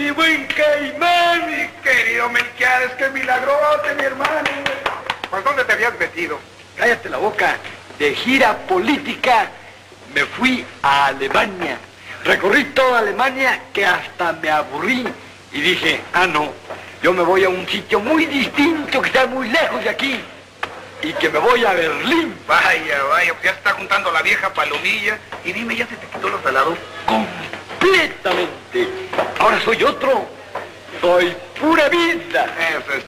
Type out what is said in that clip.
mi buen Caimán! Mi querido Melquiades, qué milagrote, mi hermano. ¿Por dónde te habías metido? Cállate la boca. De gira política me fui a Alemania. Recorrí toda Alemania que hasta me aburrí. Y dije, no, yo me voy a un sitio muy distinto que está muy lejos de aquí. Y que me voy a Berlín. Vaya, pues ya se está juntando la vieja palomilla. Y dime, ¿ya se te quitó los alados? Completamente. Ahora soy otro. Soy pura vida. Eso es